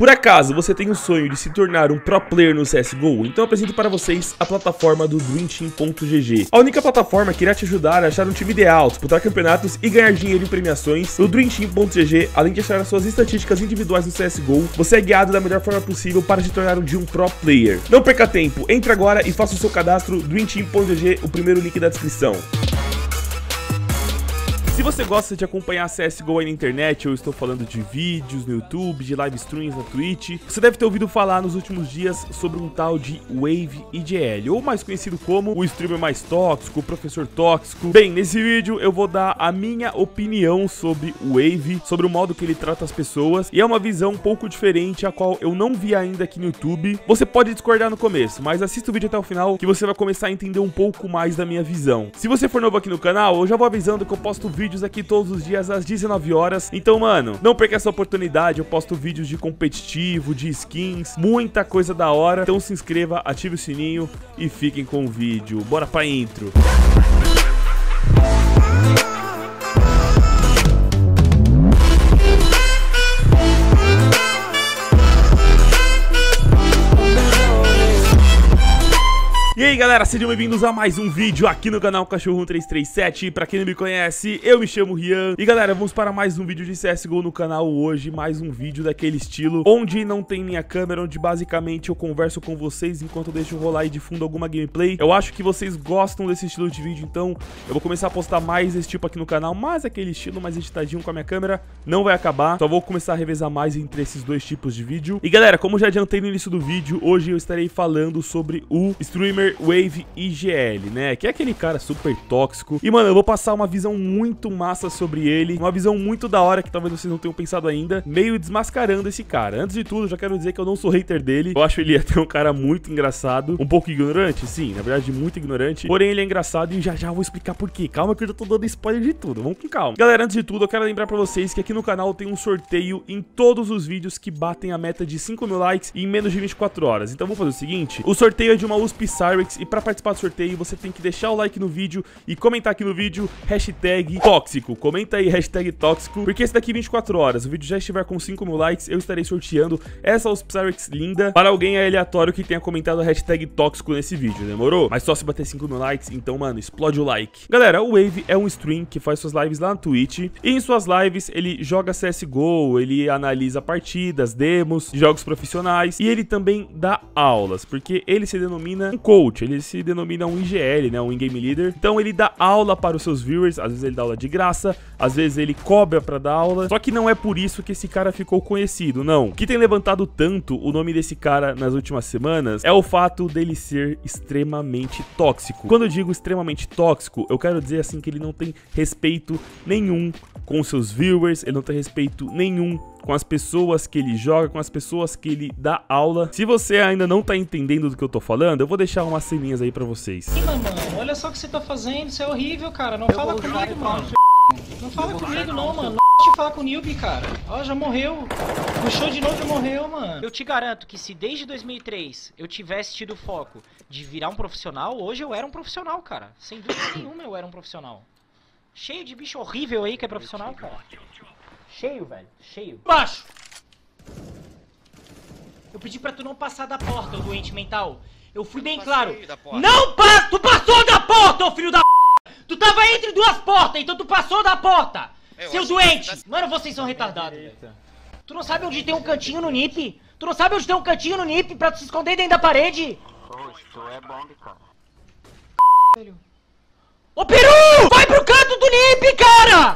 Por acaso você tem o sonho de se tornar um pro player no CSGO? Então eu apresento para vocês a plataforma do DreamTeam.gg. A única plataforma que irá te ajudar a achar um time ideal, disputar campeonatos e ganhar dinheiro em premiações. No DreamTeam.gg, além de achar as suas estatísticas individuais no CSGO, você é guiado da melhor forma possível para se tornar um dia um pro player. Não perca tempo, entre agora e faça o seu cadastro. DreamTeam.gg, o primeiro link da descrição. Se você gosta de acompanhar CSGO aí na internet, eu estou falando de vídeos no YouTube, de live streams na Twitch, você deve ter ouvido falar nos últimos dias sobre um tal de Wave IGL, ou mais conhecido como o streamer mais tóxico, o professor tóxico. Bem, nesse vídeo eu vou dar a minha opinião sobre o Wave, sobre o modo que ele trata as pessoas, e é uma visão um pouco diferente, a qual eu não vi ainda aqui no YouTube. Você pode discordar no começo, mas assista o vídeo até o final que você vai começar a entender um pouco mais da minha visão. Se você for novo aqui no canal, eu já vou avisando que eu posto vídeos aqui todos os dias às 19 horas. Então, mano, não perca essa oportunidade. Eu posto vídeos de competitivo, de skins, muita coisa da hora. Então se inscreva, ative o sininho e fiquem com o vídeo. Bora pra intro. E aí galera, sejam bem-vindos a mais um vídeo aqui no canal Cachorro1337. Pra quem não me conhece, eu me chamo Rian. E galera, vamos para mais um vídeo de CSGO no canal hoje. Mais um vídeo daquele estilo, onde não tem minha câmera, onde basicamente eu converso com vocês enquanto eu deixo rolar aí de fundo alguma gameplay. Eu acho que vocês gostam desse estilo de vídeo, então eu vou começar a postar mais desse tipo aqui no canal. Mas aquele estilo mais editadinho com a minha câmera não vai acabar. Só vou começar a revezar mais entre esses dois tipos de vídeo. E galera, como já adiantei no início do vídeo, hoje eu estarei falando sobre o streamer Wave IGL, né? Que é aquele cara super tóxico. E, mano, eu vou passar uma visão muito massa sobre ele. Uma visão muito da hora que talvez vocês não tenham pensado ainda. Meio desmascarando esse cara. Antes de tudo, já quero dizer que eu não sou hater dele. Eu acho ele até um cara muito engraçado. Um pouco ignorante, sim. Na verdade, muito ignorante. Porém, ele é engraçado e já já vou explicar por quê. Calma que eu já tô dando spoiler de tudo. Vamos com calma. Galera, antes de tudo, eu quero lembrar pra vocês que aqui no canal tem um sorteio em todos os vídeos que batem a meta de 5.000 likes em menos de 24 horas. Então, vamos fazer o seguinte. O sorteio é de uma USP Cyrix. E para participar do sorteio, você tem que deixar o like no vídeo e comentar aqui no vídeo hashtag tóxico. Comenta aí hashtag tóxico, porque se daqui 24 horas o vídeo já estiver com 5.000 likes, eu estarei sorteando essa Psyrex linda para alguém aleatório que tenha comentado a hashtag tóxico nesse vídeo, demorou? Mas só se bater 5.000 likes, então, mano, explode o like. Galera, o Wave é um stream que faz suas lives lá na Twitch, e em suas lives ele joga CSGO, ele analisa partidas, demos, jogos profissionais, e ele também dá aulas, porque ele se denomina um coach, ele se denomina um IGL, né, um In-Game Leader. Então ele dá aula para os seus viewers, às vezes ele dá aula de graça, às vezes ele cobra para dar aula. Só que não é por isso que esse cara ficou conhecido, não. O que tem levantado tanto o nome desse cara nas últimas semanas é o fato dele ser extremamente tóxico. Quando eu digo extremamente tóxico, eu quero dizer assim que ele não tem respeito nenhum com os seus viewers, ele não tem respeito nenhum com as pessoas que ele joga, com as pessoas que ele dá aula. Se você ainda não tá entendendo do que eu tô falando, eu vou deixar umas ceninhas aí pra vocês. Mano, olha só o que você tá fazendo, isso é horrível, cara. Não fala comigo, mano. Não fala comigo não, mano. Não deixa falar com o Nilby, cara. Ó, já morreu. Puxou de novo e morreu, mano. Eu te garanto que se desde 2003 eu tivesse tido foco de virar um profissional, hoje eu era um profissional, cara. Sem dúvida nenhuma eu era um profissional. Cheio de bicho horrível aí que é profissional, cara. Cheio, velho. Cheio. Baixo! Eu pedi pra tu não passar da porta, ô doente mental. Eu fui bem claro. Não passa! Tu passou da porta, ô filho da p***! Tu tava entre duas portas, então tu passou da porta! Seu doente! Mano, vocês são retardados, velho. Tu não sabe onde tem um cantinho no NIP? Tu não sabe onde tem um cantinho no NIP pra tu se esconder dentro da parede? Poxa, tu é bom, cara. Velho. Ô peru! Vai pro canto do NIP, cara!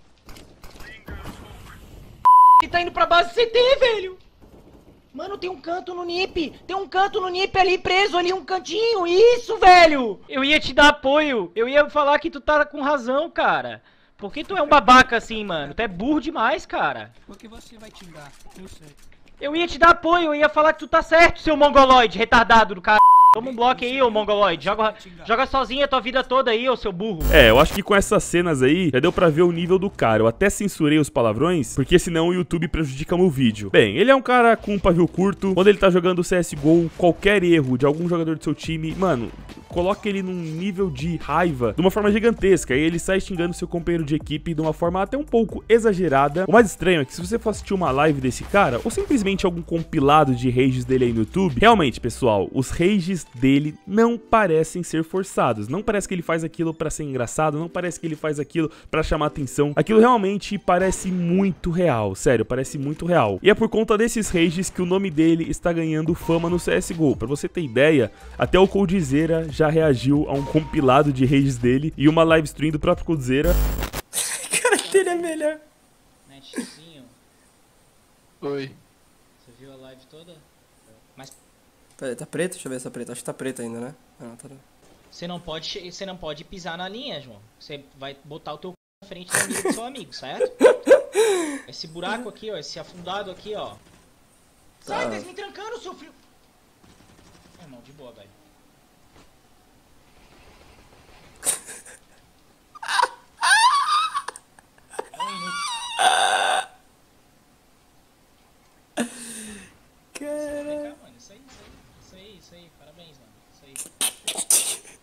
Ele tá indo pra base CT, velho. Mano, tem um canto no NIP. Tem um canto no NIP ali preso, ali um cantinho. Isso, velho. Eu ia te dar apoio. Eu ia falar que tu tá com razão, cara. Por que tu é um babaca assim, mano? Tu é burro demais, cara. Porque você vai te dar, eu sei. Eu ia te dar apoio, eu ia falar que tu tá certo, seu mongoloide retardado do cara. Toma um bloco aí, ô mongoloide. Joga sozinho a tua vida toda aí, ô seu burro. É, eu acho que com essas cenas aí, já deu pra ver o nível do cara. Eu até censurei os palavrões, porque senão o YouTube prejudica meu vídeo. Bem, ele é um cara com um pavio curto. Quando ele tá jogando CSGO, qualquer erro de algum jogador do seu time, mano, coloca ele num nível de raiva de uma forma gigantesca, e ele sai xingando seu companheiro de equipe de uma forma até um pouco exagerada. O mais estranho é que se você for assistir uma live desse cara, ou simplesmente algum compilado de rages dele aí no YouTube, realmente, pessoal, os rages dele não parecem ser forçados, não parece que ele faz aquilo pra ser engraçado, não parece que ele faz aquilo pra chamar atenção, aquilo realmente parece muito real, sério, parece muito real. E é por conta desses rages que o nome dele está ganhando fama no CSGO. Pra você ter ideia, até o Coldzera já reagiu a um compilado de rages dele e uma live stream do próprio Coldzera. Cara, dele é melhor. Netzinho. Oi. Você viu a live toda? Mas Peraí, tá preto? Deixa eu ver se tá preto. Acho que tá preto ainda, né? Ah, tá. você não pode pisar na linha, João. Você vai botar o teu c... na frente do amigo do seu amigo, certo? Esse buraco aqui, ó, esse afundado aqui, ó. Sai, tá me trancando, seu filho. Irmão, de boa, velho. Cara. Isso aí, parabéns, mano. Isso aí.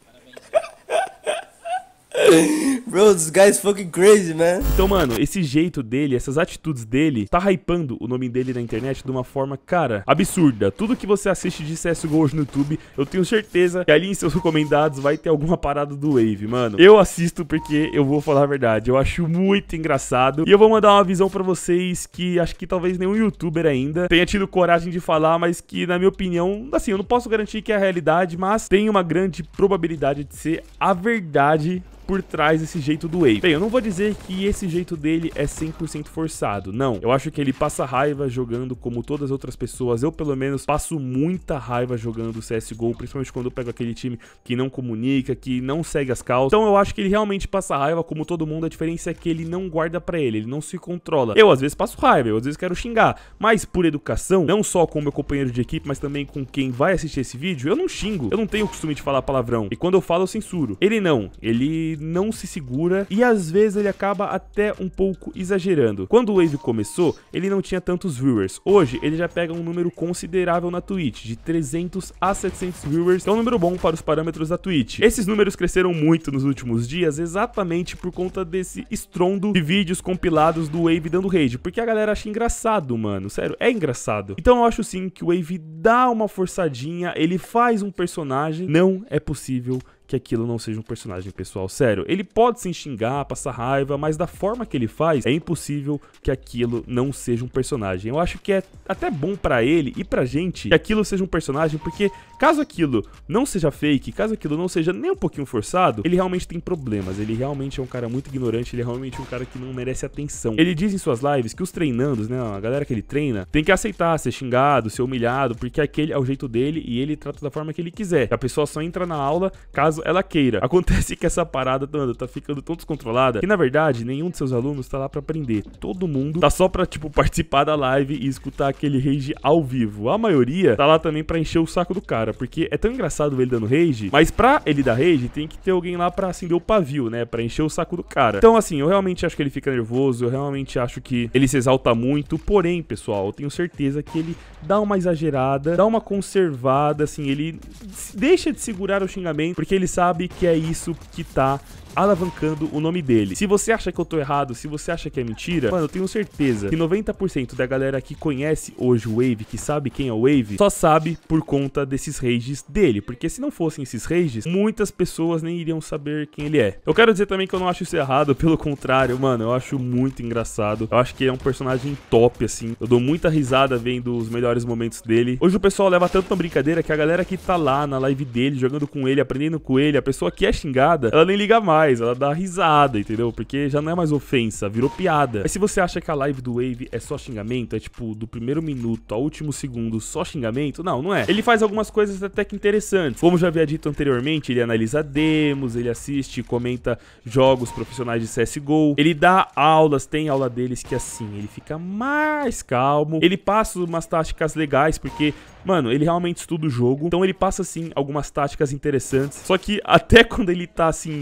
Parabéns. Bro, this guy's fucking crazy, man. Então, mano, esse jeito dele, essas atitudes dele, tá hypando o nome dele na internet de uma forma, cara, absurda. Tudo que você assiste de CSGO hoje no YouTube, eu tenho certeza que ali em seus recomendados vai ter alguma parada do Wave, mano. Eu assisto porque eu vou falar a verdade, eu acho muito engraçado. E eu vou mandar uma visão pra vocês que acho que talvez nenhum youtuber ainda tenha tido coragem de falar, mas que, na minha opinião, assim, eu não posso garantir que é a realidade, mas tem uma grande probabilidade de ser a verdade por trás desse jeito do Wave. Bem, eu não vou dizer que esse jeito dele é 100% forçado, não. Eu acho que ele passa raiva jogando como todas as outras pessoas. Eu, pelo menos, passo muita raiva jogando CSGO, principalmente quando eu pego aquele time que não comunica, que não segue as calls. Então eu acho que ele realmente passa raiva como todo mundo. A diferença é que ele não guarda pra ele não se controla. Eu, às vezes, passo raiva, eu, às vezes, quero xingar. Mas, por educação, não só com o meu companheiro de equipe, mas também com quem vai assistir esse vídeo, eu não xingo. Eu não tenho o costume de falar palavrão. E quando eu falo, eu censuro. Ele não. Ele não se segura e às vezes ele acaba até um pouco exagerando. Quando o Wave começou, ele não tinha tantos viewers. Hoje, ele já pega um número considerável na Twitch, de 300 a 700 viewers, que é um número bom para os parâmetros da Twitch. Esses números cresceram muito nos últimos dias, exatamente por conta desse estrondo de vídeos compilados do Wave dando rage, porque a galera acha engraçado, mano. Sério, é engraçado. Então eu acho sim que o Wave dá uma forçadinha, ele faz um personagem, não é possível que aquilo não seja um personagem, pessoal, sério. Ele pode se xingar, passar raiva, mas da forma que ele faz, é impossível que aquilo não seja um personagem. Eu acho que é até bom pra ele e pra gente que aquilo seja um personagem, porque caso aquilo não seja fake, caso aquilo não seja nem um pouquinho forçado, ele realmente tem problemas, ele realmente é um cara muito ignorante, ele é realmente um cara que não merece atenção. Ele diz em suas lives que os treinandos, né, a galera que ele treina, tem que aceitar ser xingado, ser humilhado, porque aquele é o jeito dele e ele trata da forma que ele quiser. A pessoa só entra na aula caso ela queira. Acontece que essa parada, mano, tá ficando tão descontrolada que, na verdade, nenhum de seus alunos tá lá pra aprender. Todo mundo tá só pra, tipo, participar da live e escutar aquele rage ao vivo. A maioria tá lá também pra encher o saco do cara, porque é tão engraçado ele dando rage, mas pra ele dar rage, tem que ter alguém lá pra acender o pavio, né, pra encher o saco do cara. Então, assim, eu realmente acho que ele fica nervoso, eu realmente acho que ele se exalta muito, porém, pessoal, eu tenho certeza que ele dá uma exagerada, dá uma conservada, assim, ele deixa de segurar o xingamento, porque ele sabe que é isso que tá alavancando o nome dele. Se você acha que eu tô errado, se você acha que é mentira, mano, eu tenho certeza que 90% da galera que conhece hoje o Wave, que sabe quem é o Wave, só sabe por conta desses rages dele, porque se não fossem esses rages, muitas pessoas nem iriam saber quem ele é. Eu quero dizer também que eu não acho isso errado, pelo contrário, mano, eu acho muito engraçado. Eu acho que ele é um personagem top, assim. Eu dou muita risada vendo os melhores momentos dele. Hoje o pessoal leva tanto na brincadeira que a galera que tá lá na live dele, jogando com ele, aprendendo com ele, a pessoa que é xingada, ela nem liga mais. Ela dá risada, entendeu? Porque já não é mais ofensa, virou piada. Mas se você acha que a live do Wave é só xingamento, é tipo, do primeiro minuto ao último segundo só xingamento, não, não é. Ele faz algumas coisas até que interessantes. Como já havia dito anteriormente, ele analisa demos, ele assiste e comenta jogos profissionais de CSGO. Ele dá aulas, tem aula deles que assim, ele fica mais calmo. Ele passa umas táticas legais, porque, mano, ele realmente estuda o jogo. Então ele passa, assim, algumas táticas interessantes. Só que até quando ele tá, assim, normal,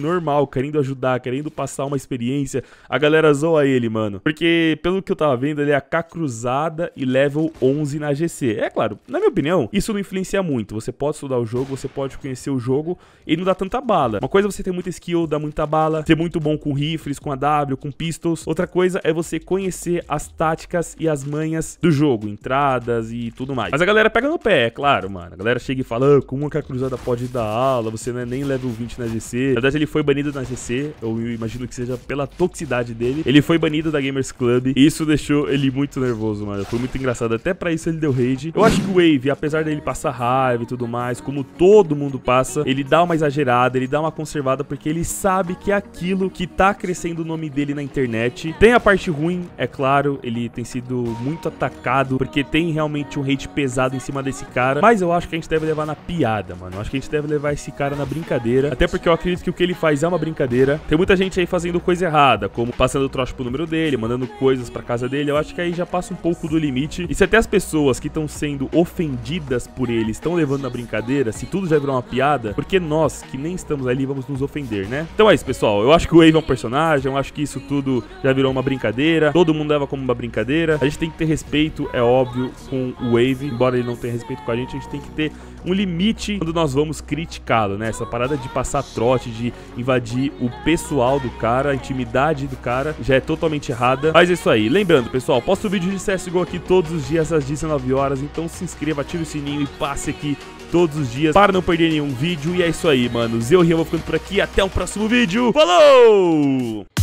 querendo ajudar, querendo passar uma experiência, a galera zoa ele, mano. Porque, pelo que eu tava vendo, ele é AK cruzada e level 11 na GC. É claro, na minha opinião, isso não influencia muito. Você pode estudar o jogo, você pode conhecer o jogo e não dá tanta bala. Uma coisa é você ter muita skill, dar muita bala, ser muito bom com rifles, com AW, com pistols. Outra coisa é você conhecer as táticas e as manhas do jogo, entradas e tudo mais. Mas a galera pega no pé, é claro, mano. A galera chega e fala, ah, como que a cruzada pode dar aula, você não é nem level 20 na GC. Na verdade, ele foi banido na GC, eu imagino que seja pela toxicidade dele. Ele foi banido da Gamers Club e isso deixou ele muito nervoso, mano. Foi muito engraçado, até pra isso ele deu rage. Eu acho que o Wave, apesar dele passar raiva e tudo mais, como todo mundo passa, ele dá uma exagerada, ele dá uma conservada, porque ele sabe que é aquilo que tá crescendo o nome dele na internet. Tem a parte ruim, é claro, ele tem sido muito atacado, porque tem realmente um hate pesado em cima desse cara, mas eu acho que a gente deve levar na piada, mano. Eu acho que a gente deve levar esse cara na brincadeira, até porque eu acredito que o que ele faz é uma brincadeira. Tem muita gente aí fazendo coisa errada, como passando o troço pro número dele, mandando coisas pra casa dele. Eu acho que aí já passa um pouco do limite. E se até as pessoas que estão sendo ofendidas por ele estão levando na brincadeira, se tudo já virou uma piada, porque nós, que nem estamos ali, vamos nos ofender, né? Então é isso, pessoal. Eu acho que o Wave é um personagem, eu acho que isso tudo já virou uma brincadeira. Todo mundo leva como uma brincadeira. A gente tem que ter respeito, é óbvio, com o Wave. Embora ele não tenha respeito com a gente tem que ter um limite quando nós vamos criticá-lo, né? Essa parada de passar trote, de invadir o pessoal do cara, a intimidade do cara, já é totalmente errada. Mas é isso aí. Lembrando, pessoal, posto vídeo de CSGO aqui todos os dias às 19 horas. Então se inscreva, ative o sininho e passe aqui todos os dias para não perder nenhum vídeo. E é isso aí, manos. Eu, Rian, vou ficando por aqui. Até o próximo vídeo. Falou!